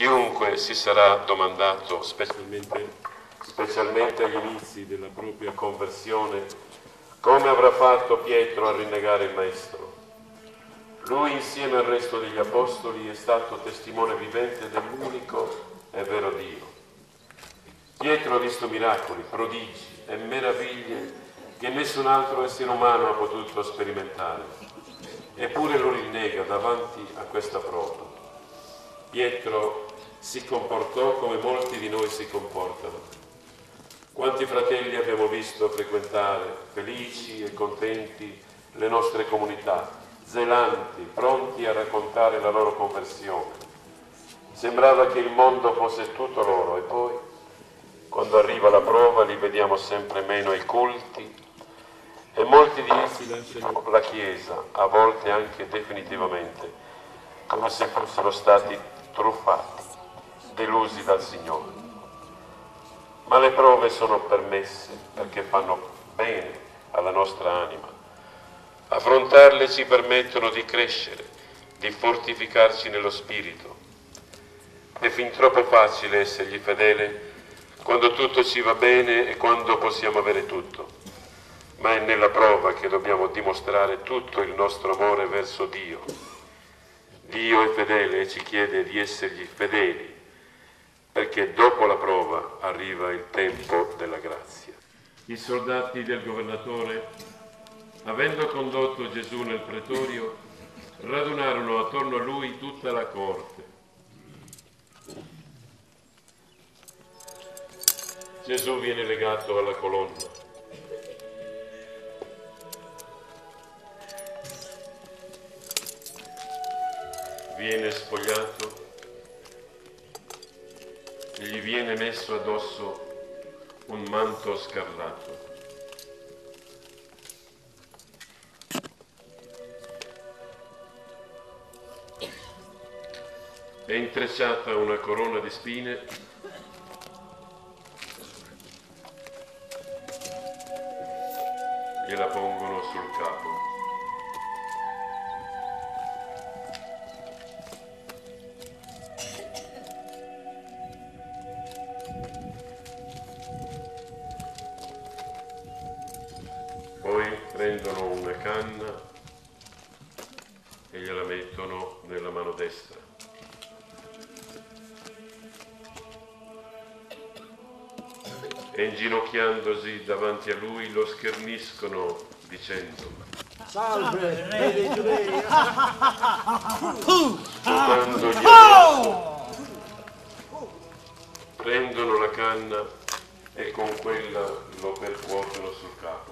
Chiunque si sarà domandato, specialmente agli inizi della propria conversione, come avrà fatto Pietro a rinnegare il Maestro. Lui, insieme al resto degli Apostoli, è stato testimone vivente dell'unico e vero Dio. Pietro ha visto miracoli, prodigi e meraviglie che nessun altro essere umano ha potuto sperimentare, eppure lo rinnega davanti a questa prova. Pietro si comportò come molti di noi si comportano. Quanti fratelli abbiamo visto frequentare, felici e contenti, le nostre comunità, zelanti, pronti a raccontare la loro conversione. Sembrava che il mondo fosse tutto loro, e poi, quando arriva la prova, li vediamo sempre meno ai culti, e molti di essi lasciano la Chiesa, a volte anche definitivamente, come se fossero stati truffati, delusi dal Signore. Ma le prove sono permesse perché fanno bene alla nostra anima. Affrontarle ci permettono di crescere, di fortificarci nello spirito. È fin troppo facile essergli fedele quando tutto ci va bene e quando possiamo avere tutto, ma è nella prova che dobbiamo dimostrare tutto il nostro amore verso Dio. Dio è fedele e ci chiede di essergli fedeli, perché dopo la prova arriva il tempo della grazia. I soldati del governatore, avendo condotto Gesù nel pretorio, radunarono attorno a lui tutta la corte. Gesù viene legato alla colonna. Viene spogliato e gli viene messo addosso un manto scarlatto. È intrecciata una corona di spine e la pongono sul capo. Poi prendono una canna e gliela mettono nella mano destra. E inginocchiandosi davanti a lui lo scherniscono dicendo: Salve, re dei Giudei! Trovandogli addosso, prendono la canna e con quella lo percuotono sul capo.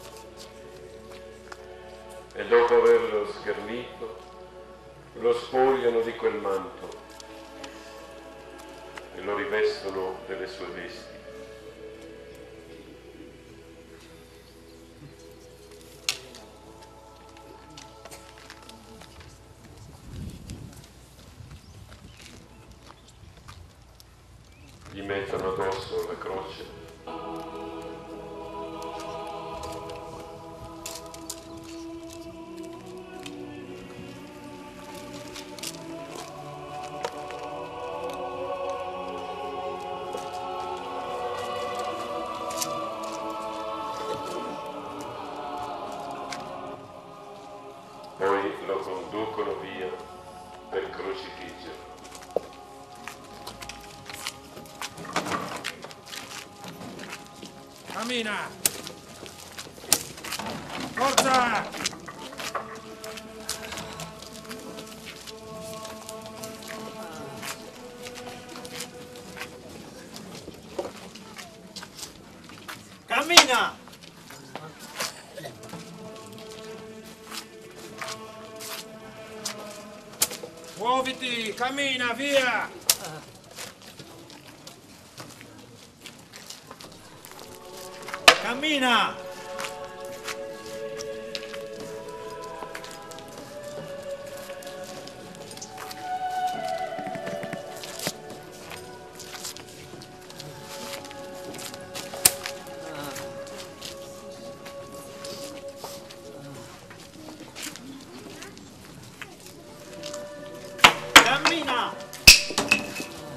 E dopo averlo schernito, lo spogliano di quel manto e lo rivestono delle sue vesti. Gli mettono addosso la croce. Poi lo conducono via per crocifiggerlo. Cammina! Forza! Cammina! Muoviti! Cammina, via! Cammina! Cammina!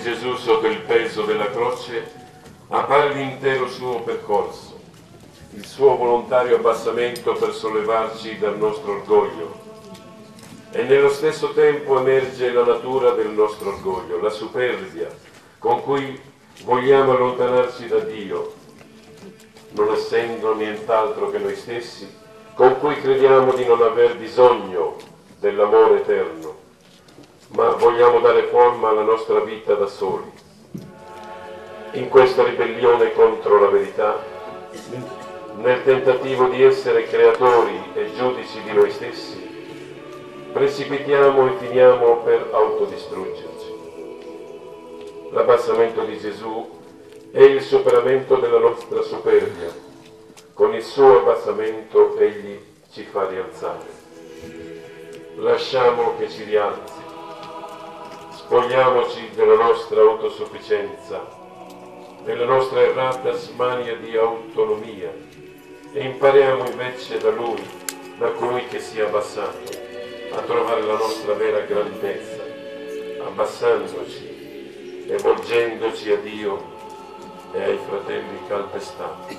Gesù sotto il peso della croce appare l'intero suo percorso, il suo volontario abbassamento per sollevarci dal nostro orgoglio. E nello stesso tempo emerge la natura del nostro orgoglio, la superbia con cui vogliamo allontanarci da Dio, non essendo nient'altro che noi stessi, con cui crediamo di non aver bisogno dell'amore eterno, ma vogliamo dare forma alla nostra vita da soli. In questa ribellione contro la verità, nel tentativo di essere creatori e giudici di noi stessi, precipitiamo e finiamo per autodistruggerci. L'abbassamento di Gesù è il superamento della nostra superbia. Con il suo abbassamento egli ci fa rialzare. Lasciamo che ci rialzi. Spogliamoci della nostra autosufficienza, della nostra errata smania di autonomia e impariamo invece da Lui, da colui che si è abbassato, a trovare la nostra vera grandezza, abbassandoci e volgendoci a Dio e ai fratelli calpestati.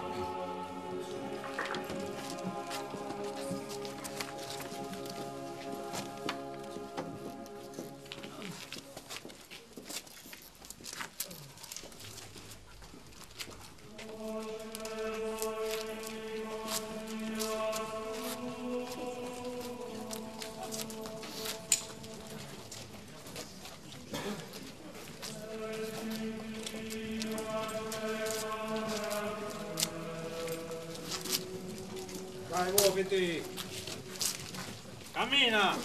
Dai, muoviti! Cammina!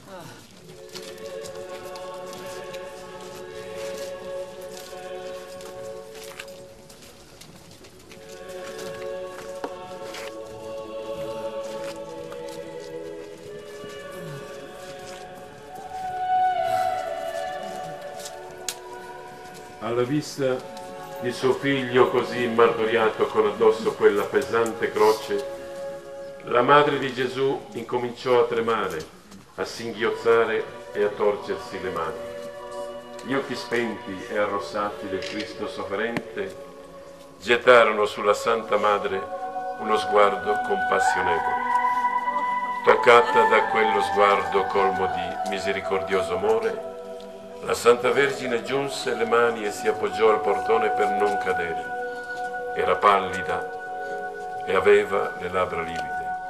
Alla vista di suo figlio così martoriato con addosso quella pesante croce, la madre di Gesù incominciò a tremare, a singhiozzare e a torcersi le mani. Gli occhi spenti e arrossati del Cristo sofferente gettarono sulla Santa Madre uno sguardo compassionevole. Toccata da quello sguardo colmo di misericordioso amore, la Santa Vergine giunse le mani e si appoggiò al portone per non cadere. Era pallida e aveva le labbra livide.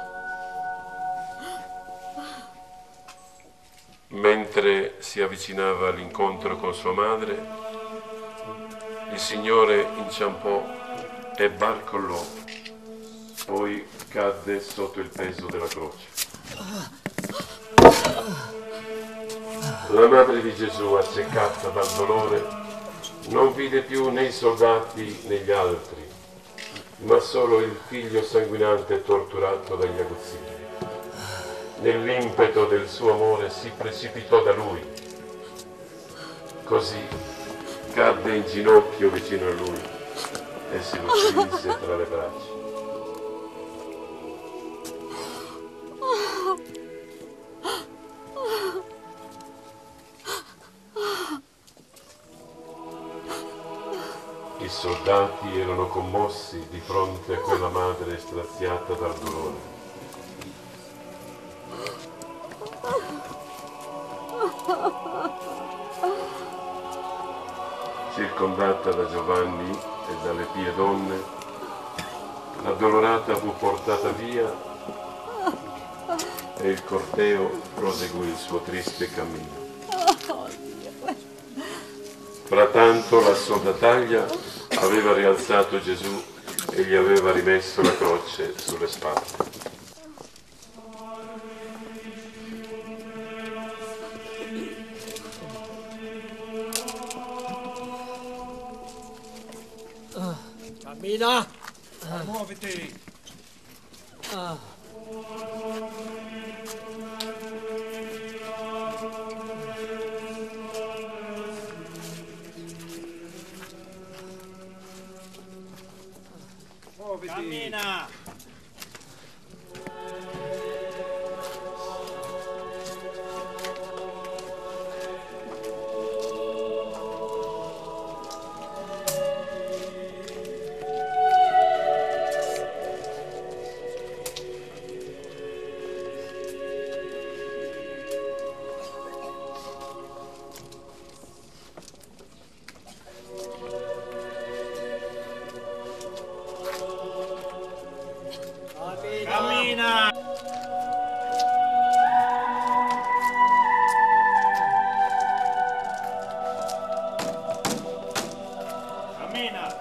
Mentre si avvicinava all'incontro con sua madre, il Signore inciampò e barcollò, poi cadde sotto il peso della croce. La madre di Gesù, accecata dal dolore, non vide più né i soldati né gli altri, ma solo il figlio sanguinante torturato dagli aguzzini. Nell'impeto del suo amore si precipitò da lui. Così cadde in ginocchio vicino a lui e si lo strinse tra le braccia. I soldati erano commossi di fronte a quella madre straziata dal dolore. Circondata da Giovanni e dalle pie donne, l'addolorata fu portata via e il corteo proseguì il suo triste cammino. Frattanto la soldataglia aveva rialzato Gesù e gli aveva rimesso la croce sulle spalle. Cammina! Muoviti! Muoviti! Cammina! Cammina! Cammina!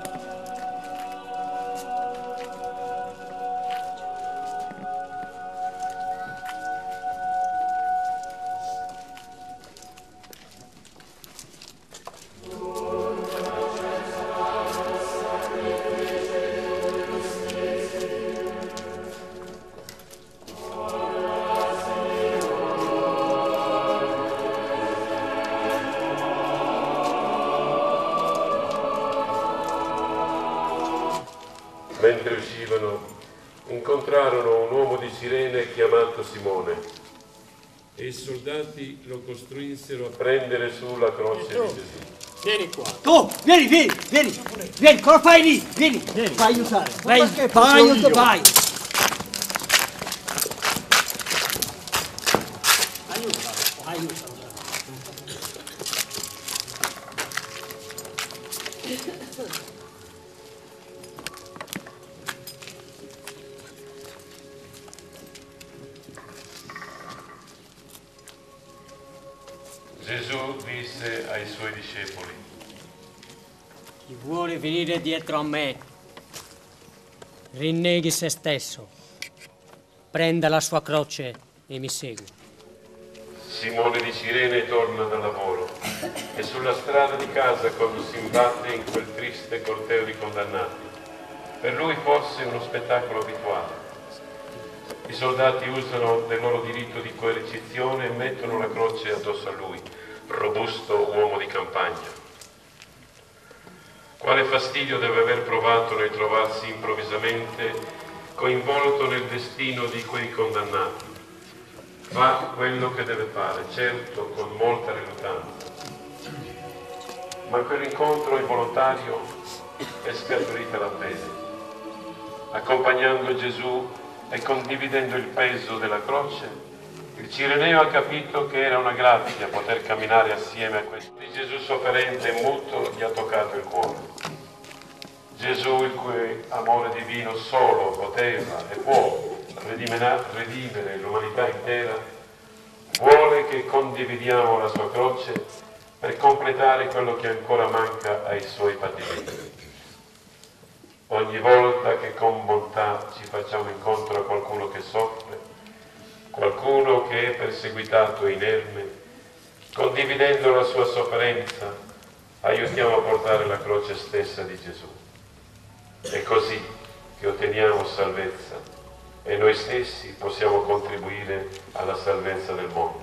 Mentre uscivano, incontrarono un uomo di Cirene chiamato Simone e i soldati lo costruinsero a prendere su la croce di Gesù. Vieni qua. Tu, vieni, cosa fai lì? Vieni, fai aiutare. Vai, vai. Aiuta. Gesù disse ai suoi discepoli: Chi vuole venire dietro a me, rinneghi se stesso, prenda la sua croce e mi segua. Simone di Cirene torna dal lavoro e sulla strada di casa quando si imbatte in quel triste corteo di condannati. Per lui forse uno spettacolo abituale. I soldati usano del loro diritto di coercizione e mettono la croce addosso a lui, robusto uomo di campagna. Quale fastidio deve aver provato nel trovarsi improvvisamente coinvolto nel destino di quei condannati. Fa quello che deve fare, certo con molta riluttanza. Ma in quell'incontro involontario è scaturita la fede. Accompagnando Gesù e condividendo il peso della croce, il Cireneo ha capito che era una grazia poter camminare assieme a questo. Di Gesù sofferente e muto gli ha toccato il cuore. Gesù, il cui amore divino solo poteva e può redimere l'umanità intera, vuole che condividiamo la sua croce per completare quello che ancora manca ai suoi patimenti. Ogni volta che con bontà ci facciamo incontro a qualcuno che soffre, qualcuno che è perseguitato e inerme, condividendo la sua sofferenza, aiutiamo a portare la croce stessa di Gesù. È così che otteniamo salvezza e noi stessi possiamo contribuire alla salvezza del mondo.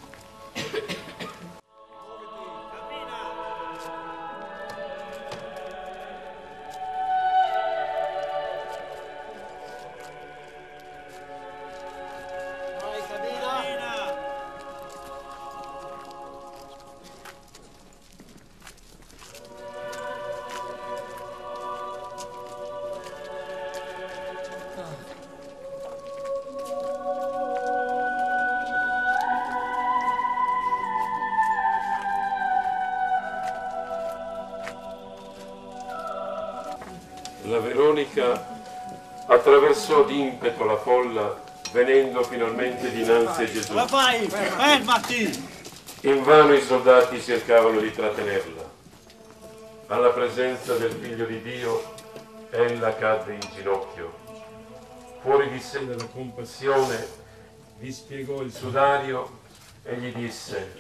La Veronica attraversò d'impeto la folla, venendo finalmente dinanzi a Gesù. Cosa fai? Fermati! Invano i soldati cercavano di trattenerla. Alla presenza del Figlio di Dio, ella cadde in ginocchio. Fuori di sé dalla compassione, gli spiegò il sudario e gli disse: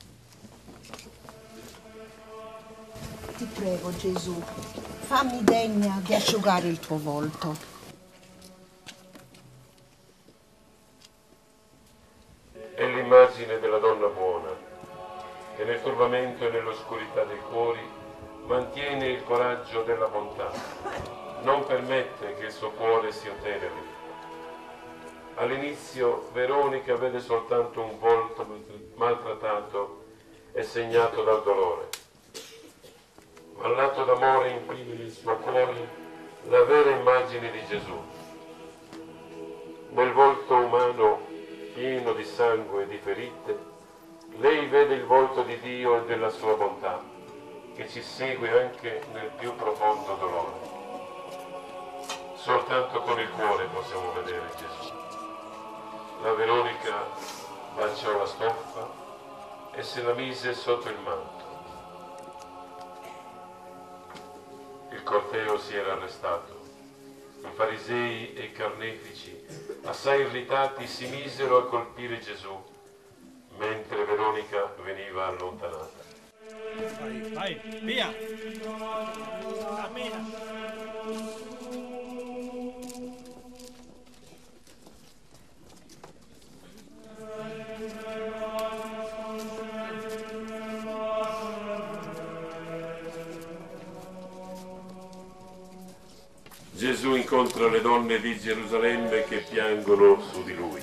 Ti prego, Gesù, fammi degna di asciugare il tuo volto. È l'immagine della donna buona, che nel turbamento e nell'oscurità dei cuori mantiene il coraggio della bontà, non permette che il suo cuore si otteneri. All'inizio Veronica vede soltanto un volto maltrattato e segnato dal dolore. Ma l'atto d'amore imprime nel suo cuore la vera immagine di Gesù. Nel volto umano pieno di sangue e di ferite, lei vede il volto di Dio e della sua bontà, che ci segue anche nel più profondo dolore. Soltanto con il cuore possiamo vedere Gesù. La Veronica baciò la stoffa e se la mise sotto il manto. Il corteo si era arrestato. I farisei e i carnefici, assai irritati, si misero a colpire Gesù, mentre Veronica veniva allontanata. Vai, via! Cammina! Gesù incontra le donne di Gerusalemme che piangono su di lui.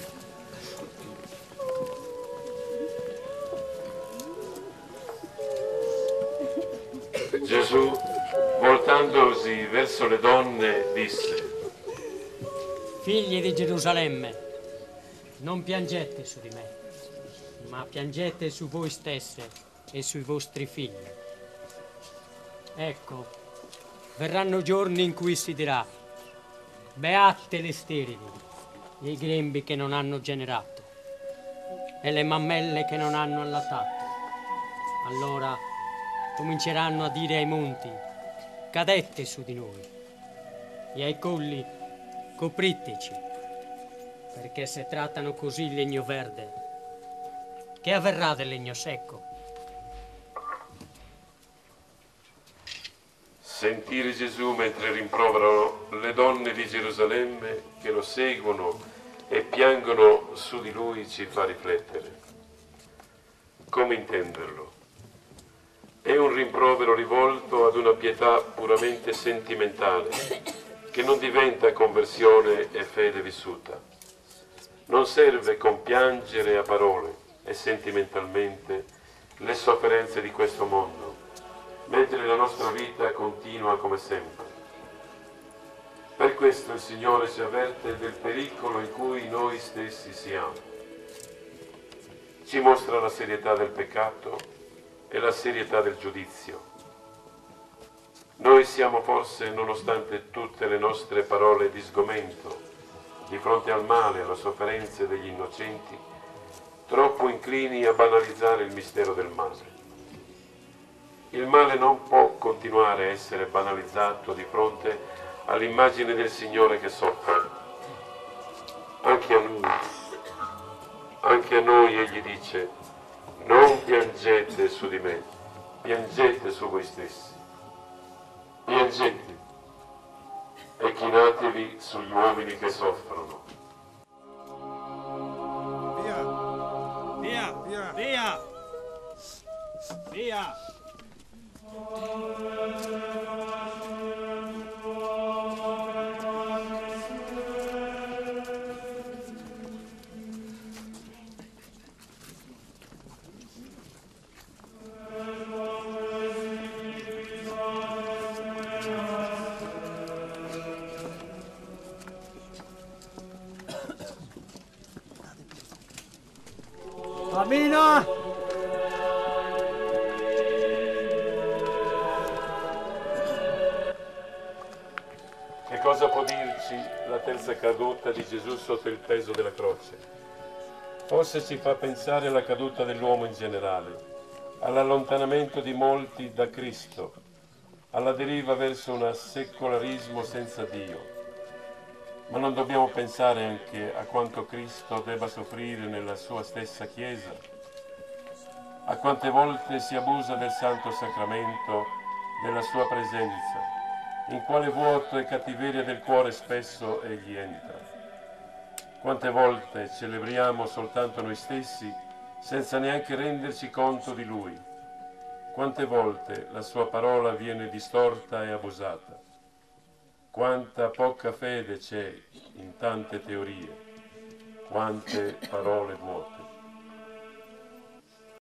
Gesù, voltandosi verso le donne, disse: Figli di Gerusalemme, non piangete su di me, ma piangete su voi stesse e sui vostri figli. Ecco, verranno giorni in cui si dirà: beate le sterili, e i grembi che non hanno generato, e le mammelle che non hanno allattato. Allora cominceranno a dire ai monti: cadete su di noi, e ai colli: copriteci, perché se trattano così il legno verde, che avverrà del legno secco? Sentire Gesù mentre rimproverano le donne di Gerusalemme che lo seguono e piangono su di lui ci fa riflettere. Come intenderlo? È un rimprovero rivolto ad una pietà puramente sentimentale che non diventa conversione e fede vissuta. Non serve compiangere a parole e sentimentalmente le sofferenze di questo mondo, mentre la nostra vita continua come sempre. Per questo il Signore ci avverte del pericolo in cui noi stessi siamo. Ci mostra la serietà del peccato e la serietà del giudizio. Noi siamo forse, nonostante tutte le nostre parole di sgomento, di fronte al male e alle sofferenze degli innocenti, troppo inclini a banalizzare il mistero del male. Il male non può continuare a essere banalizzato di fronte all'immagine del Signore che soffre. Anche a noi Egli dice: non piangete su di me, piangete su voi stessi. Piangete e chinatevi sugli uomini che soffrono. Via! Via! Via! Via! Cammina! Che cosa può dirci la terza caduta di Gesù sotto il peso della croce? Forse ci fa pensare alla caduta dell'uomo in generale, all'allontanamento di molti da Cristo, alla deriva verso un secolarismo senza Dio. Ma non dobbiamo pensare anche a quanto Cristo debba soffrire nella sua stessa Chiesa? A quante volte si abusa del Santo Sacramento, della sua presenza? In quale vuoto e cattiveria del cuore spesso Egli entra? Quante volte celebriamo soltanto noi stessi senza neanche renderci conto di Lui? Quante volte la sua parola viene distorta e abusata? Quanta poca fede c'è in tante teorie, quante parole vuote.